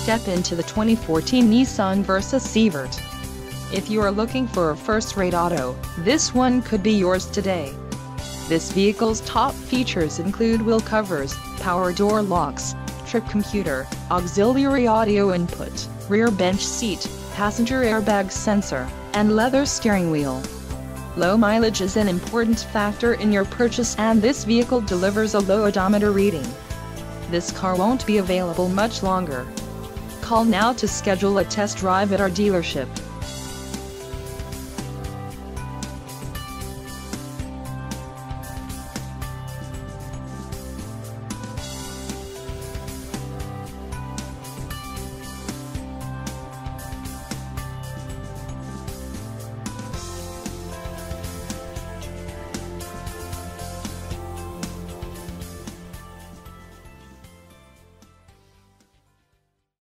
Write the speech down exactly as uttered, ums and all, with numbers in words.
step into the twenty fourteen Nissan Versa Severt. If you are looking for a first-rate auto, this one could be yours today. This vehicle's top features include wheel covers, power door locks, trip computer, auxiliary audio input, rear bench seat, passenger airbag sensor, and leather steering wheel. Low mileage is an important factor in your purchase, and this vehicle delivers a low odometer reading. This car won't be available much longer. Call now to schedule a test drive at our dealership.